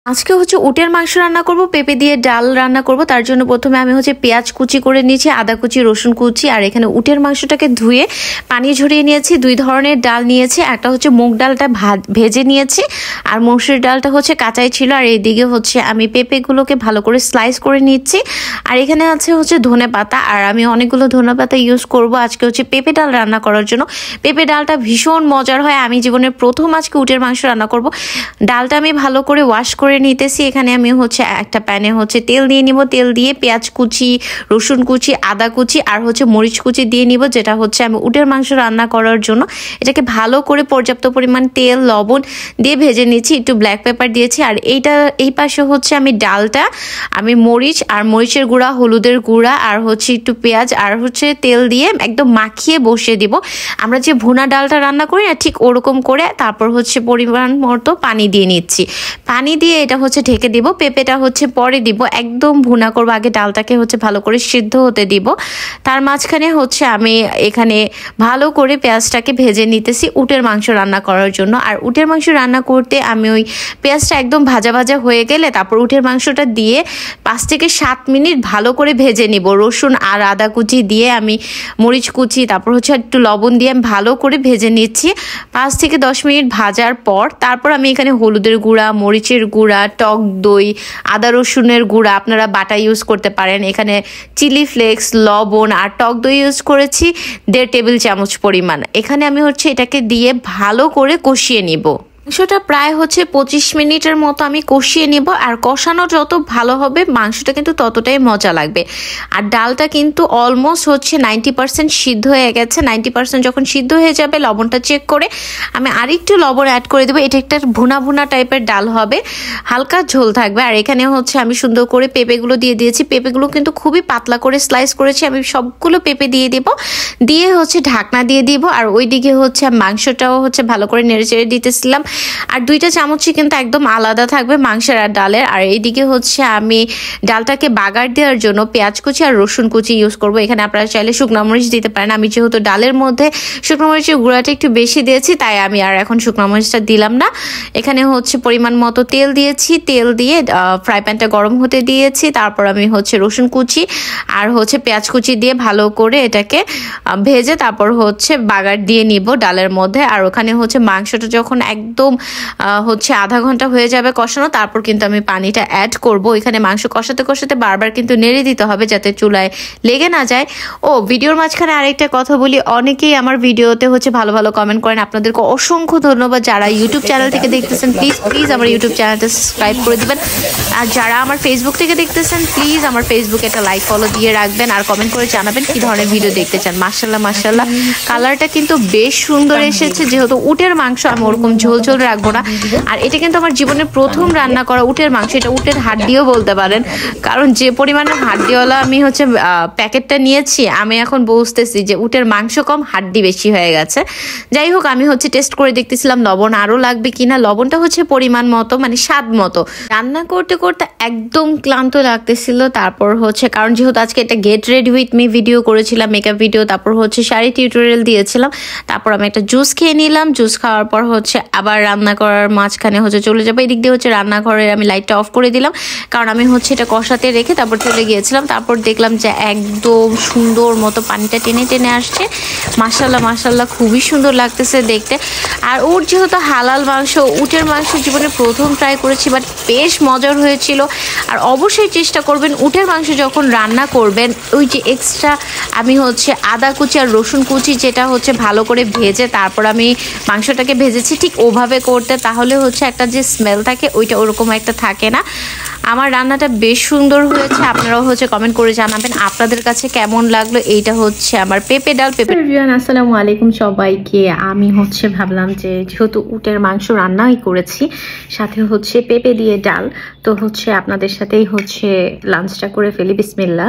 আজকে হচ্ছে উটের মাংস রান্না করব, পেঁপে দিয়ে ডাল রান্না করব। তার জন্য প্রথমে আমি হচ্ছে পেঁয়াজ কুচি করে নিয়েছি, আদা কুচি, রসুন কুচি, আর এখানে উটের মাংসটাকে ধুয়ে পানি ঝরিয়ে নিয়েছি। দুই ধরনের ডাল নিয়েছি, একটা হচ্ছে মুগ ডালটা ভেজে নিয়েছি আর মসুর ডালটা হচ্ছে কাঁচাই ছিল। আর এইদিকে হচ্ছে আমি পেঁপেগুলোকে ভালো করে স্লাইস করে নিচ্ছি। আর এখানে আছে হচ্ছে ধনে পাতা, আর আমি অনেকগুলো ধনে পাতা ইউজ করব আজকে হচ্ছে পেঁপে ডাল রান্না করার জন্য। পেঁপে ডালটা ভীষণ মজার হয়, আমি জীবনের প্রথম আজকে উটের মাংস রান্না করব। ডালটা আমি ভালো করে ওয়াশ করে নিতেছি। এখানে আমি হচ্ছে একটা প্যানে হচ্ছে তেল দিয়ে নিব। তেল দিয়ে পেঁয়াজ কুচি, রসুন কুচি, আদা কুচি আর হচ্ছে মরিচ কুচি দিয়ে নিব, যেটা হচ্ছে আমি উটের মাংস রান্না করার জন্য। এটাকে ভালো করে পর্যাপ্ত পরিমাণ তেল, লবণ দিয়ে ভেজে নিচ্ছি, একটু ব্ল্যাক পেপার দিয়েছি। আর এই পাশে হচ্ছে আমি ডালটা আমি মরিচ আর মরিচের গুঁড়া, হলুদের গুঁড়া আর হচ্ছে একটু পেঁয়াজ আর হচ্ছে তেল দিয়ে একদম মাখিয়ে বসিয়ে দিব। আমরা যে ভুনা ডালটা রান্না করি না, ঠিক ওরকম করে তারপর হচ্ছে পরিমাণ মতো পানি দিয়ে নিচ্ছি। পানি দিয়ে এটা হচ্ছে ঢেকে দিব। পেঁপেটা হচ্ছে পরে দিব, একদম ভুনা করব, আগে ডালটাকে হচ্ছে ভালো করে সিদ্ধ হতে দিব। তার মাঝখানে হচ্ছে আমি এখানে ভালো করে পেঁয়াজটাকে ভেজে নিতেছি উটের মাংস রান্না করার জন্য। আর উটের মাংস রান্না করতে আমি ওই পেঁয়াজটা একদম ভাজা ভাজা হয়ে গেলে তারপর উটের মাংসটা দিয়ে 5 থেকে 7 মিনিট ভালো করে ভেজে নিব। রসুন আর আদা কুচি দিয়ে আমি মরিচ কুচি, তারপর হচ্ছে একটু লবণ দিয়ে আমি ভালো করে ভেজে নিচ্ছি। 5 থেকে 10 মিনিট ভাজার পর তারপর আমি এখানে হলুদের গুঁড়া, মরিচের গুঁড়া, টক দই, আদা রসুনের গুঁড়া, আপনারা বাটা ইউজ করতে পারেন, এখানে চিলি ফ্লেক্স, লবণ আর টক দই ইউজ করেছি 1.5 টেবিল চামচ পরিমাণ। এখানে আমি হচ্ছে এটাকে দিয়ে ভালো করে কষিয়ে নিব। মাংসটা প্রায় হচ্ছে 25 মিনিটের মতো আমি কষিয়ে নিব। আর কষানো যত ভালো হবে মাংসটা কিন্তু ততটাই মজা লাগবে। আর ডালটা কিন্তু অলমোস্ট হচ্ছে 90% সিদ্ধ হয়ে গেছে। 90% যখন সিদ্ধ হয়ে যাবে লবণটা চেক করে আমি আরেকটু লবণ অ্যাড করে দেবো। এটা একটা ভুনা ভুনা টাইপের ডাল হবে, হালকা ঝোল থাকবে। আর এখানে হচ্ছে আমি সুন্দর করে পেঁপেগুলো দিয়ে দিয়েছি। পেঁপেগুলো কিন্তু খুবই পাতলা করে স্লাইস করেছি। আমি সবগুলো পেঁপে দিয়ে দিব, দিয়ে হচ্ছে ঢাকনা দিয়ে দিব। আর ওইদিকে হচ্ছে মাংসটাও হচ্ছে ভালো করে নেড়ে চেড়ে দিতেছিলাম। আর 2টা চামচই কিন্তু একদম আলাদা থাকবে মাংসের আর ডালের। আর এইদিকে হচ্ছে আমি ডালটাকে বাগার দেওয়ার জন্য পেঁয়াজ কুচি আর রসুন কুচি ইউজ করব। এখানে আপনারা চাইলে শুকনো মরিচ দিতে পারেন। আমি যেহেতু ডালের মধ্যে শুকনো মরিচের গুঁড়াটা একটু বেশি দিয়েছি, তাই আমি আর এখন শুকনো মরিচটা দিলাম না। এখানে হচ্ছে পরিমাণ মতো তেল দিয়েছি। তেল দিয়ে ফ্রাই প্যানটা গরম হতে দিয়েছি। তারপর আমি হচ্ছে রসুন কুচি আর হচ্ছে পেঁয়াজ কুচি দিয়ে ভালো করে এটাকে ভেজে তারপর হচ্ছে বাগার দিয়ে নিব ডালের মধ্যে। আর ওখানে হচ্ছে মাংসটা যখন একদম হচ্ছে আধা ঘন্টা হয়ে যাবে কষানো, তারপর কিন্তু আমি পানিটা অ্যাড করব। এখানে মাংস কষাতে কষাতে বারবার কিন্তু নেড়ে দিতে হবে যাতে চুলায় লেগে না যায়। ও ভিডিওর মাঝখানে আরেকটা কথা বলি, অনেকেই আমার ভিডিওতে হচ্ছে ভালো ভালো কমেন্ট করেন, আপনাদেরকে অসংখ্য ধন্যবাদ। যারা ইউটিউব চ্যানেল থেকে দেখতেছেন প্লিজ আমার ইউটিউব চ্যানেলটা সাবস্ক্রাইব করে দিবেন। আর যারা আমার ফেসবুক থেকে দেখতেছেন প্লিজ আমার ফেসবুকে একটা লাইক ফলো দিয়ে রাখবেন আর কমেন্ট করে জানাবেন কি ধরনের ভিডিও দেখতে চান। মাশাআল্লাহ কালারটা কিন্তু বেশ সুন্দর এসেছে। যেহেতু উটের মাংস আমি ওরকম ঝোল ঝোল রাখবো না। আর এটা কিন্তু আমার জীবনের প্রথম রান্না করা উটের মাংস। এটা উটের হাড্ডিও বলতে পারেন, কারণ যে পরিমাণে হাড্ডিওয়ালা আমি হচ্ছে প্যাকেটটা নিয়েছি, আমি এখন বুঝতেছি যে উটের মাংস কম, হাড্ডি বেশি হয়ে গেছে। যাই হোক, আমি হচ্ছে টেস্ট করে দেখতেছিলাম লবণ আরও লাগবে কিনা। লবণটা হচ্ছে পরিমাণ মতো, মানে স্বাদ মতো। রান্না করতে করতে একদম ক্লান্ত লাগতেছিল। তারপর হচ্ছে কারণ যেহেতু আজকে একটা get ready with me video করেছিলাম, মেকআপ ভিডিও, তারপর হচ্ছে শাড়ি টিউটোরিয়াল দিয়েছিলাম, তারপর আমি একটা জুস খেয়ে নিলাম। জুস খাওয়ার পর হচ্ছে আবার রান্না করার মাঝখানে হচ্ছে চলে যাবো। এদিক দিয়ে হচ্ছে রান্নাঘরের আমি লাইটটা অফ করে দিলাম, কারণ আমি হচ্ছে এটা কষাতে রেখে তারপর চলে গিয়েছিলাম। তারপর দেখলাম যে একদম সুন্দর মতো পানিটা টেনে টেনে আসছে। মাশাআল্লাহ খুবই সুন্দর লাগতেছে দেখতে। আর উট যেহেতু হালাল মাংস, উটের মাংস জীবনে প্রথম ট্রাই করেছি, বাট বেশ মজার হয়েছিল। আর অবশ্যই চেষ্টা করবেন উটের মাংস যখন রান্না করবেন, ওই যে এক্সট্রা আমি হচ্ছে আদা কুচি আর রসুন কুচি যেটা হচ্ছে ভালো করে ভেজে তারপর আমি মাংসটাকে ভেজেছি, ঠিক ওভাবে করতে, তাহলে হচ্ছে একটা যে স্মেল থাকে ওইটা ওরকম একটা থাকে না। আমার রান্নাটা বেশ সুন্দর হয়েছে। আপনারাও হচ্ছে কমেন্ট করে জানাবেন আপনাদের কাছে কেমন লাগলো। এইটা হচ্ছে আমার পেঁপে ডাল। আসসালামু আলাইকুম সবাইকে। আমি হচ্ছে ভাবলাম যে যেহেতু উটের মাংস রান্নাই করেছি, সাথে হচ্ছে পেঁপে দিয়ে ডাল, তো হচ্ছে আপনাদের সাথেই হচ্ছে লাঞ্চটা করে ফেলি। বিসমিল্লাহ।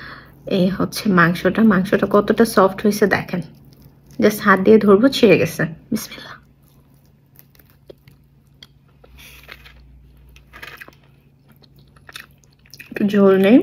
এই হচ্ছে মাংসটা কতটা সফট হয়েছে দেখেন, জাস্ট হাত দিয়ে ধরবো ছিঁড়ে গেছে। বিসমিল্লাহ। ঝোল নেই,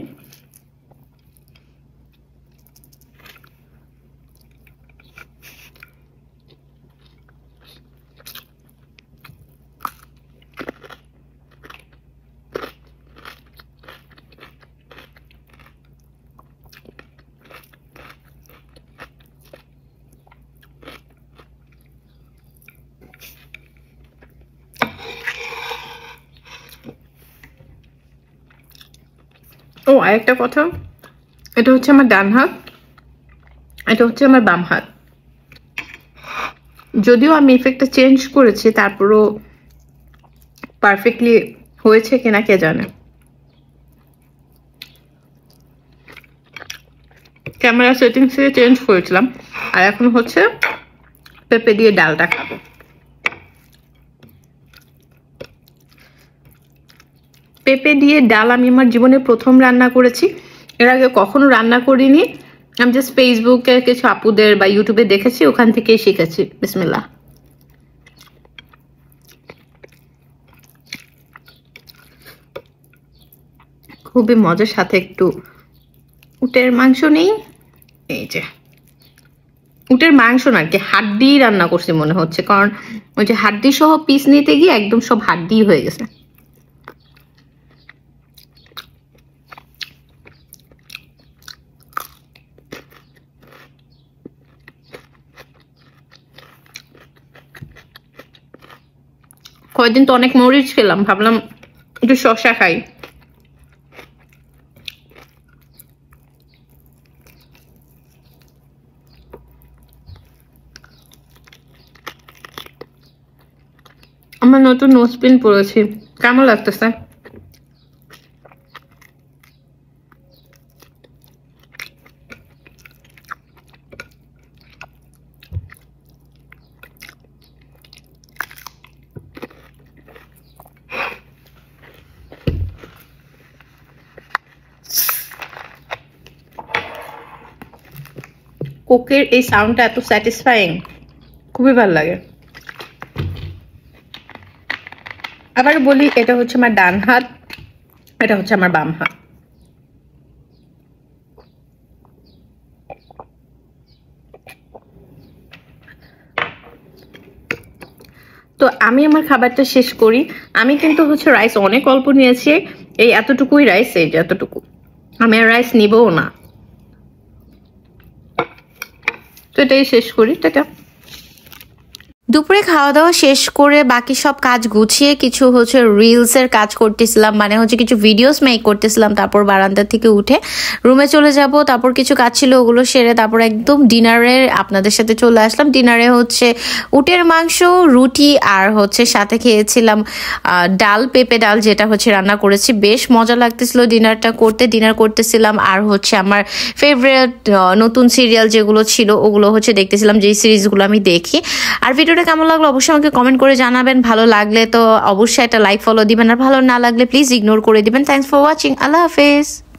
ও আরেকটা কথা, এটা হচ্ছে আমার ডান হাত, এটা হচ্ছে আমার বাম হাত। যদিও আমি ইফেক্টটা চেঞ্জ করেছি, তারপরও পারফেক্টলি হয়েছে কিনা কে জানে। ক্যামেরা সেটিংস থেকে চেঞ্জ করেছিলাম, আর এখন হচ্ছে পেঁপে দিয়ে ডালটা খাবো। পেঁপে দিয়ে ডাল আমি আমার জীবনে প্রথম রান্না করেছি, এর আগে কখনো রান্না করিনি। আমি জাস্ট ফেসবুকে কিছু আপুদের বা ইউটিউবে দেখেছি, ওখান থেকেই শিখেছি। বিসমিল্লাহ। খুবই মজার, সাথে একটু উটের মাংস নেই। এই যে উটের মাংস না, কি হাড্ডি রান্না করছি মনে হচ্ছে, কারণ ওই যে হাড্ডি সহ পিস নিতে গিয়ে একদম সব হাড্ডি হয়ে গেছে। কয়েকদিন তো অনেক মরিচ খেলাম, ভাবলাম একটু শসা খাই। আমার নতুন নোজপিন পরেছি, কেমন লাগতেছে? কোকের এই সাউন্ডটা এত স্যাটিসফাইং, খুবই ভালো লাগে। আবার বলি, এটা হচ্ছে আমার ডান হাত, এটা হচ্ছে আমার বাম হাত। তো আমি আমার খাবারটা শেষ করি। আমি কিন্তু হচ্ছে রাইস অনেক অল্প নিয়েছি, এই এতটুকুই রাইস, এই যে এতটুকু। আমি আর রাইস নিবও না। তো এটাই শেষ করি, টাটা। দুপুরে খাওয়া দাওয়া শেষ করে বাকি সব কাজ গুছিয়ে কিছু হচ্ছে রিলসের কাজ করতেছিলাম, মানে হচ্ছে কিছু ভিডিওস মেক করতেছিলাম। তারপর বারান্দা থেকে উঠে রুমে চলে যাব, তারপর কিছু কাজ ছিল ওগুলো সেরে তারপর একদম ডিনারে আপনাদের সাথে চলে আসলাম। ডিনারে হচ্ছে উটের মাংস, রুটি, আর হচ্ছে সাথে খেয়েছিলাম ডাল, পেঁপে ডাল, যেটা হচ্ছে রান্না করেছি। বেশ মজা লাগতেছিল ডিনারটা করতে। ডিনার করতেছিলাম আর হচ্ছে আমার ফেভারিট নতুন সিরিয়াল যেগুলো ছিল ওগুলো হচ্ছে দেখতেছিলাম, যেই সিরিজগুলো আমি দেখি। আর ভিডিওটা কেমন লাগলো অবশ্যই আমাকে কমেন্ট করে জানাবেন। ভালো লাগলে তো অবশ্যই একটা লাইক ফলো দিবেন, আর ভালো না লাগলে প্লিজ ইগনোর করে দিবেন। Thanks for watching. আল্লাহ হাফেজ।